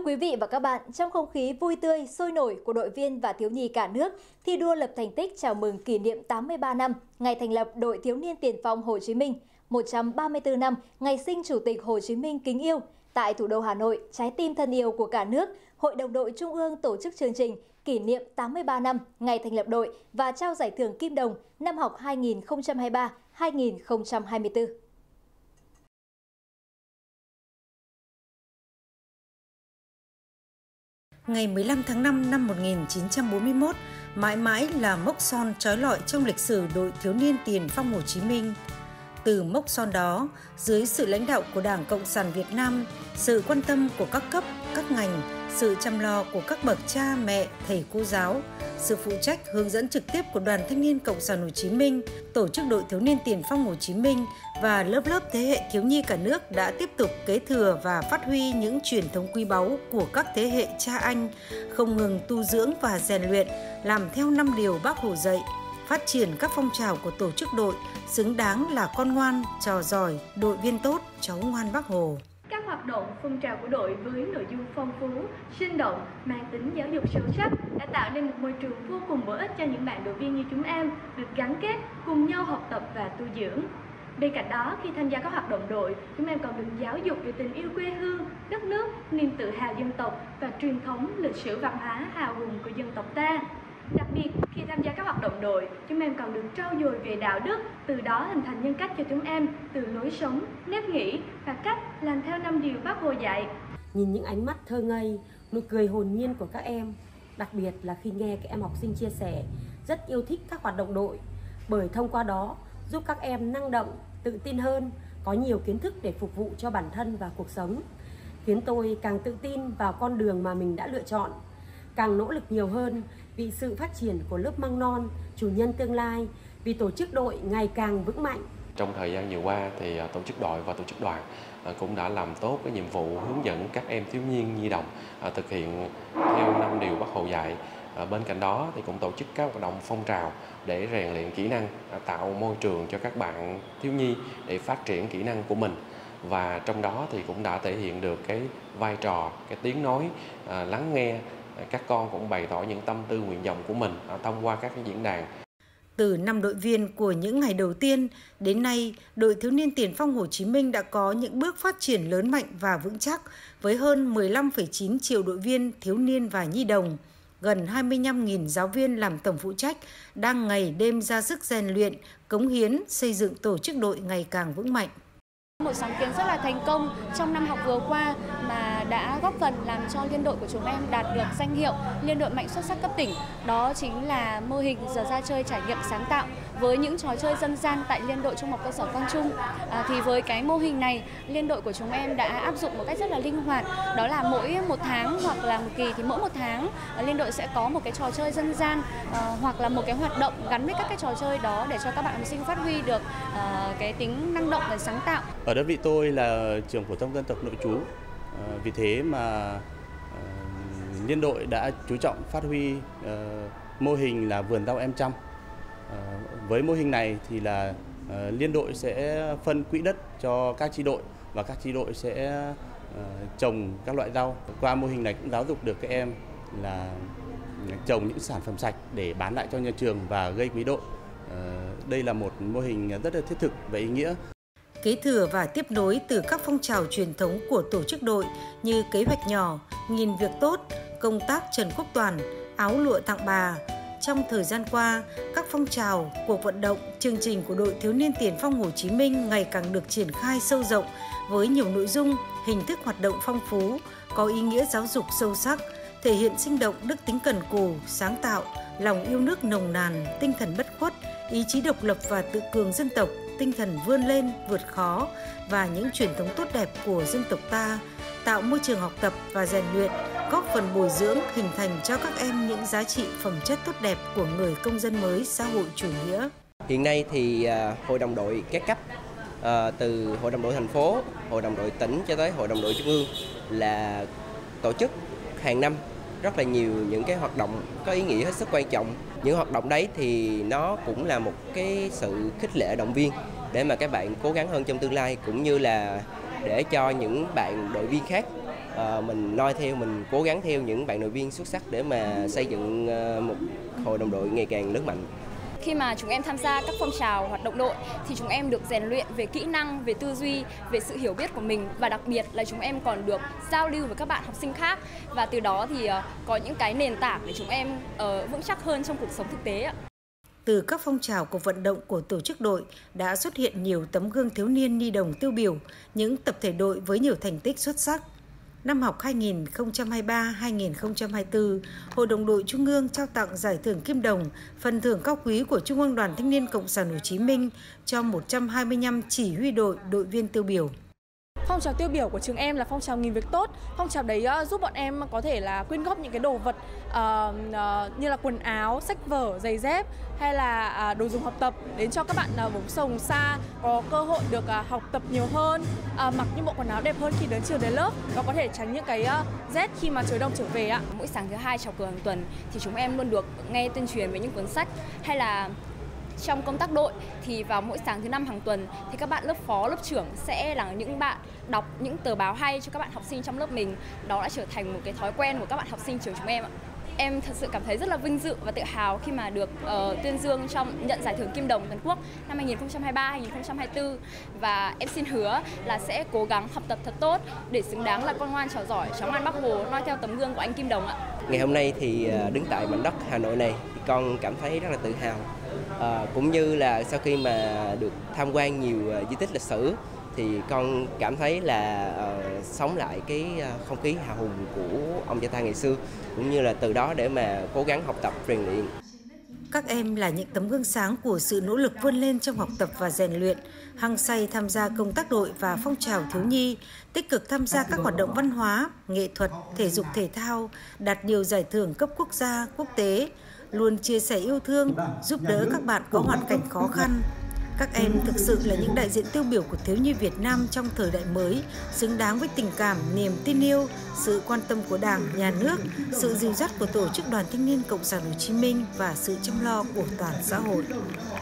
quý vị và các bạn, trong không khí vui tươi, sôi nổi của đội viên và thiếu nhi cả nước, thi đua lập thành tích chào mừng kỷ niệm 83 năm ngày thành lập Đội Thiếu niên Tiền phong Hồ Chí Minh, 134 năm ngày sinh Chủ tịch Hồ Chí Minh kính yêu. Tại thủ đô Hà Nội, trái tim thân yêu của cả nước, Hội đồng đội Trung ương tổ chức chương trình kỷ niệm 83 năm ngày thành lập đội và trao giải thưởng Kim Đồng năm học 2023-2024. Ngày 15 tháng 5 năm 1941 mãi mãi là mốc son trói lọi trong lịch sử Đội Thiếu niên Tiền phong Hồ Chí Minh. Từ mốc son đó, dưới sự lãnh đạo của Đảng Cộng sản Việt Nam, sự quan tâm của các cấp, các ngành, sự chăm lo của các bậc cha, mẹ, thầy cô giáo, sự phụ trách hướng dẫn trực tiếp của Đoàn Thanh niên Cộng sản Hồ Chí Minh, Tổ chức Đội Thiếu niên Tiền phong Hồ Chí Minh và lớp lớp thế hệ thiếu nhi cả nước đã tiếp tục kế thừa và phát huy những truyền thống quý báu của các thế hệ cha anh, không ngừng tu dưỡng và rèn luyện, làm theo 5 điều Bác Hồ dạy, phát triển các phong trào của tổ chức đội, xứng đáng là con ngoan, trò giỏi, đội viên tốt, cháu ngoan Bác Hồ. Các hoạt động phong trào của đội với nội dung phong phú, sinh động, mang tính giáo dục sâu sắc đã tạo nên một môi trường vô cùng bổ ích cho những bạn đội viên như chúng em được gắn kết, cùng nhau học tập và tu dưỡng. Bên cạnh đó, khi tham gia các hoạt động đội, chúng em còn được giáo dục về tình yêu quê hương, đất nước, niềm tự hào dân tộc và truyền thống lịch sử văn hóa hào hùng của dân tộc ta. Đặc biệt, khi tham gia các hoạt động đội, chúng em còn được trau dồi về đạo đức, từ đó hình thành nhân cách cho chúng em từ lối sống, nếp nghĩ và cách làm theo 5 điều Bác Hồ dạy. Nhìn những ánh mắt thơ ngây, nụ cười hồn nhiên của các em, đặc biệt là khi nghe các em học sinh chia sẻ rất yêu thích các hoạt động đội, bởi thông qua đó giúp các em năng động, tự tin hơn, có nhiều kiến thức để phục vụ cho bản thân và cuộc sống, khiến tôi càng tự tin vào con đường mà mình đã lựa chọn, càng nỗ lực nhiều hơn vì sự phát triển của lớp măng non, chủ nhân tương lai, vì tổ chức đội ngày càng vững mạnh. Trong thời gian vừa qua thì tổ chức đội và tổ chức đoàn cũng đã làm tốt cái nhiệm vụ hướng dẫn các em thiếu niên nhi đồng thực hiện theo 5 điều Bác Hồ dạy. Bên cạnh đó thì cũng tổ chức các hoạt động phong trào để rèn luyện kỹ năng, tạo môi trường cho các bạn thiếu nhi để phát triển kỹ năng của mình. Và trong đó thì cũng đã thể hiện được cái vai trò, cái tiếng nói, lắng nghe. Các con cũng bày tỏ những tâm tư nguyện vọng của mình thông qua các cái diễn đàn. Từ năm đội viên của những ngày đầu tiên đến nay, Đội Thiếu niên Tiền phong Hồ Chí Minh đã có những bước phát triển lớn mạnh và vững chắc với hơn 15,9 triệu đội viên thiếu niên và nhi đồng, gần 25.000 giáo viên làm tổng phụ trách đang ngày đêm ra sức rèn luyện, cống hiến, xây dựng tổ chức đội ngày càng vững mạnh. Một sáng kiến rất là thành công trong năm học vừa qua mà đã góp phần làm cho liên đội của chúng em đạt được danh hiệu liên đội mạnh xuất sắc cấp tỉnh. Đó chính là mô hình giờ ra chơi trải nghiệm sáng tạo với những trò chơi dân gian tại liên đội trung học cơ sở Quang Trung. Thì với cái mô hình này, liên đội của chúng em đã áp dụng một cách rất là linh hoạt. Đó là mỗi một tháng hoặc là một kỳ thì mỗi một tháng liên đội sẽ có một cái trò chơi dân gian hoặc là một cái hoạt động gắn với các cái trò chơi đó để cho các bạn học sinh phát huy được cái tính năng động và sáng tạo. Ở đơn vị tôi là trường phổ thông dân tộc nội trú, vì thế mà liên đội đã chú trọng phát huy mô hình là vườn rau em chăm. Với mô hình này thì là liên đội sẽ phân quỹ đất cho các chi đội và các chi đội sẽ trồng các loại rau. Qua mô hình này cũng giáo dục được các em là trồng những sản phẩm sạch để bán lại cho nhà trường và gây quý đội. Đây là một mô hình rất là thiết thực và ý nghĩa. Kế thừa và tiếp nối từ các phong trào truyền thống của tổ chức đội như kế hoạch nhỏ, nghìn việc tốt, công tác Trần Quốc Toàn, áo lụa tặng bà. Trong thời gian qua, các phong trào, cuộc vận động, chương trình của Đội Thiếu niên Tiền phong Hồ Chí Minh ngày càng được triển khai sâu rộng với nhiều nội dung, hình thức hoạt động phong phú, có ý nghĩa giáo dục sâu sắc, thể hiện sinh động đức tính cần cù, sáng tạo, lòng yêu nước nồng nàn, tinh thần bất khuất, ý chí độc lập và tự cường dân tộc, tinh thần vươn lên, vượt khó và những truyền thống tốt đẹp của dân tộc ta, tạo môi trường học tập và rèn luyện, góp phần bồi dưỡng, hình thành cho các em những giá trị phẩm chất tốt đẹp của người công dân mới xã hội chủ nghĩa. Hiện nay thì hội đồng đội các cấp, từ hội đồng đội thành phố, hội đồng đội tỉnh cho tới hội đồng đội trung ương là tổ chức hàng năm rất là nhiều những cái hoạt động có ý nghĩa hết sức quan trọng. Những hoạt động đấy thì nó cũng là một cái sự khích lệ động viên để mà các bạn cố gắng hơn trong tương lai, cũng như là để cho những bạn đội viên khác mình noi theo, mình cố gắng theo những bạn đội viên xuất sắc để mà xây dựng một hội đồng đội ngày càng lớn mạnh. Khi mà chúng em tham gia các phong trào hoạt động đội thì chúng em được rèn luyện về kỹ năng, về tư duy, về sự hiểu biết của mình, và đặc biệt là chúng em còn được giao lưu với các bạn học sinh khác, và từ đó thì có những cái nền tảng để chúng em vững chắc hơn trong cuộc sống thực tế ạ. Từ các phong trào cuộc vận động của tổ chức đội đã xuất hiện nhiều tấm gương thiếu niên nhi đồng tiêu biểu, những tập thể đội với nhiều thành tích xuất sắc. Năm học 2023-2024, Hội đồng đội Trung ương trao tặng giải thưởng Kim Đồng, phần thưởng cao quý của Trung ương Đoàn Thanh niên Cộng sản Hồ Chí Minh cho 125 chỉ huy đội, đội viên tiêu biểu. Phong trào tiêu biểu của trường em là phong trào nghìn việc tốt. Phong trào đấy giúp bọn em có thể là quyên góp những cái đồ vật như là quần áo, sách vở, giày dép hay là đồ dùng học tập đến cho các bạn vùng sâu vùng xa có cơ hội được học tập nhiều hơn, mặc những bộ quần áo đẹp hơn khi đến trường đến lớp và có thể tránh những cái rét khi mà trời đông trở về ạ. Mỗi sáng thứ hai chào cờ hàng tuần thì chúng em luôn được nghe tuyên truyền về những cuốn sách, hay là trong công tác đội thì vào mỗi sáng thứ năm hàng tuần thì các bạn lớp phó, lớp trưởng sẽ là những bạn đọc những tờ báo hay cho các bạn học sinh trong lớp mình. Đó đã trở thành một cái thói quen của các bạn học sinh trường chúng em ạ. Em thật sự cảm thấy rất là vinh dự và tự hào khi mà được tuyên dương trong nhận giải thưởng Kim Đồng toàn quốc năm 2023-2024, và em xin hứa là sẽ cố gắng học tập thật tốt để xứng đáng là con ngoan trò giỏi, cháu ngoan Bác Hồ, noi theo tấm gương của anh Kim Đồng ạ. Ngày hôm nay thì đứng tại mảnh đất Hà Nội này thì con cảm thấy rất là tự hào, cũng như là sau khi mà được tham quan nhiều di tích lịch sử thì con cảm thấy là sống lại cái không khí hào hùng của ông cha ta ngày xưa, cũng như là từ đó để mà cố gắng học tập rèn luyện. Các em là những tấm gương sáng của sự nỗ lực vươn lên trong học tập và rèn luyện, hăng say tham gia công tác đội và phong trào thiếu nhi, tích cực tham gia các hoạt động văn hóa, nghệ thuật, thể dục thể thao, đạt nhiều giải thưởng cấp quốc gia, quốc tế, luôn chia sẻ yêu thương, giúp đỡ các bạn có hoàn cảnh khó khăn. Các em thực sự là những đại diện tiêu biểu của thiếu nhi Việt Nam trong thời đại mới, xứng đáng với tình cảm, niềm tin yêu, sự quan tâm của Đảng, Nhà nước, sự dìu dắt của Tổ chức Đoàn Thanh niên Cộng sản Hồ Chí Minh và sự chăm lo của toàn xã hội.